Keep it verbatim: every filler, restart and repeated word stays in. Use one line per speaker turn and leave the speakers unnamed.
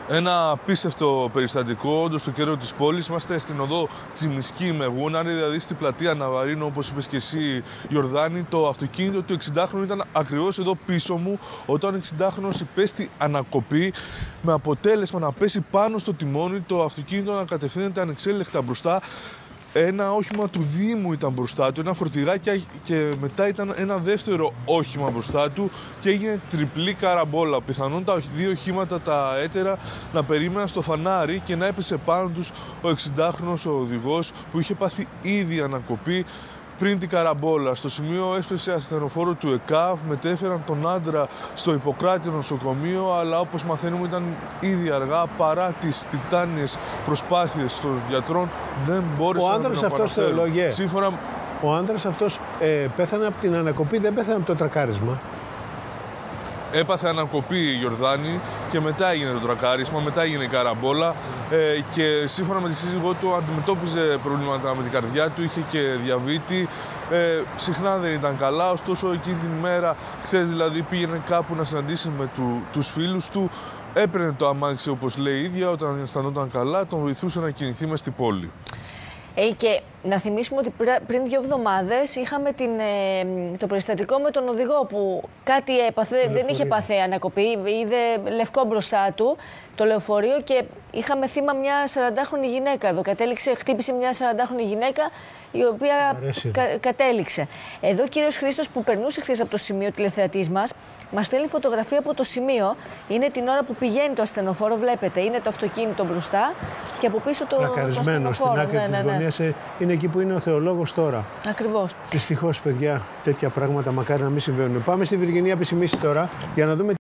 Ένα απίστευτο περιστατικό, όντως στο κέντρο της πόλης. Είμαστε στην οδό Τσιμισκή με Γούναρη, δηλαδή στην πλατεία Ναβαρίνου, όπως είπες και εσύ, Ιορδάνη. Το αυτοκίνητο του εξηντάχρονου ήταν ακριβώς εδώ πίσω μου, όταν ο εξηντάχρονος υπέστη ανακοπή, με αποτέλεσμα να πέσει πάνω στο τιμόνι, το αυτοκίνητο να κατευθύνεται ανεξέλεκτα μπροστά. Ένα όχημα του Δήμου ήταν μπροστά του, ένα φορτηγάκι, και μετά ήταν ένα δεύτερο όχημα μπροστά του και έγινε τριπλή καραμπόλα. Πιθανόν τα δύο οχήματα, τα έτερα, να περίμεναν στο φανάρι και να έπεσε πάνω τους ο εξηντάχρονος ο οδηγός, που είχε πάθει ήδη ανακοπή πριν την καραμπόλα. Στο σημείο έσπευσε ασθενοφόρο του ΕΚΑΒ, μετέφεραν τον άντρα στο Ιπποκράτη νοσοκομείο, αλλά όπως μαθαίνουμε ήταν ήδη αργά. Παρά τις τιτάνιες προσπάθειες των γιατρών, δεν μπόρεσαν να τον
Ο άντρας αυτός, θεολόγε,
Σύμφωνα...
ο άντρας αυτός ε, πέθανε από την ανακοπή, δεν πέθανε από το τρακάρισμα.
Έπαθε ανακοπή η Ιορδάνη και μετά έγινε το τρακάρισμα, μετά έγινε η καραμπόλα, ε, και σύμφωνα με τη σύζυγό του αντιμετώπιζε προβλήματα με την καρδιά του, είχε και διαβήτη, ε, συχνά δεν ήταν καλά, ωστόσο εκείνη την ημέρα, χθες δηλαδή, πήγαινε κάπου να συναντήσει με του, τους φίλους του, έπαιρνε το αμάξι όπως λέει η ίδια, όταν αισθανόταν καλά τον βοηθούσε να κινηθεί μες στην πόλη.
Ε, και να θυμίσουμε ότι πριν δύο εβδομάδες είχαμε την, ε, το περιστατικό με τον οδηγό που κάτι έπαθε, δεν είχε πάθει ανακοπή, είδε λευκό μπροστά του το λεωφορείο και είχαμε θύμα μια σαραντάχρονη γυναίκα εδώ. Κατέληξε, χτύπησε μια σαραντάχρονη γυναίκα η οποία κα, κατέληξε. Εδώ ο κύριος Χρήστος που περνούσε χθες από το σημείο, τηλεθεατής μας, μας στέλνει φωτογραφία από το σημείο. Είναι την ώρα που πηγαίνει το ασθενοφόρο, βλέπετε, είναι το αυτοκίνητο μπροστά και από πίσω το, το ασθενοφόρο.
Στην άκρη
ναι,
της
ναι, ναι.
γωνίας, είναι εκεί που είναι ο θεολόγος τώρα.
Ακριβώς.
Δυστυχώς, παιδιά, τέτοια πράγματα μακάρι να μην συμβαίνουν. Πάμε στη Βυργινία Επισημίση τώρα για να δούμε